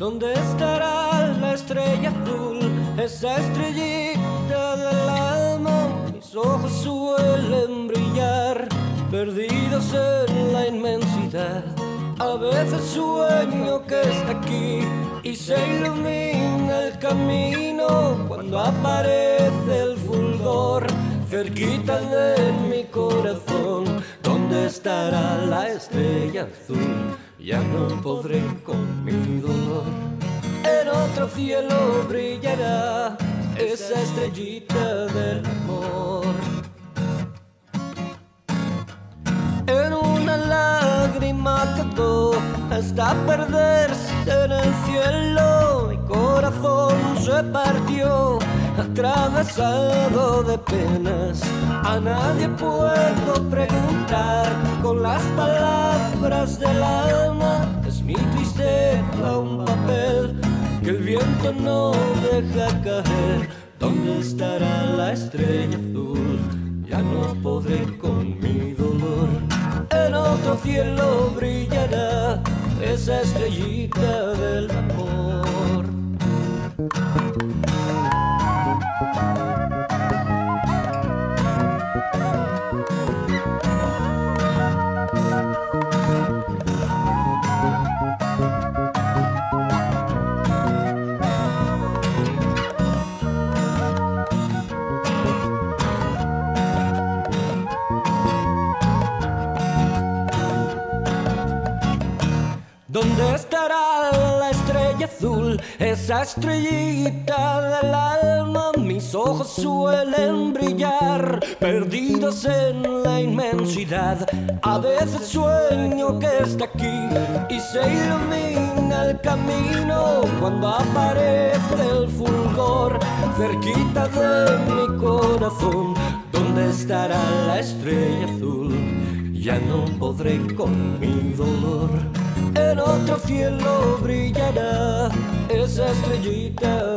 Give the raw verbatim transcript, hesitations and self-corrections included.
¿Dónde estará la estrella azul? Esa estrellita del alma. Mis ojos suelen brillar, perdidos en la inmensidad. A veces sueño que está aquí y se ilumina el camino cuando aparece el fulgor cerquita de mi corazón. ¿Dónde estará la estrella azul? Ya no podré con mi dolor. En otro cielo brillará esa estrellita del amor. En una lágrima quedó hasta perderse en el cielo. Mi corazón se partió, atravesado de penas. A nadie puedo preguntar con las palabras del alma. Es mi tristeza un papel que el viento no deja caer. ¿Dónde estará la estrella azul? Ya no podré con mi dolor. En otro cielo brillará esa estrellita del amor. ¿Dónde estará la estrella azul? Esa estrellita del alma. Mis ojos suelen brillar, perdidos en la inmensidad. A veces sueño que está aquí y se ilumina el camino cuando aparece el fulgor cerquita de mi corazón. ¿Dónde estará la estrella azul? Ya no podré con mi dolor. En otro cielo brillará esa estrellita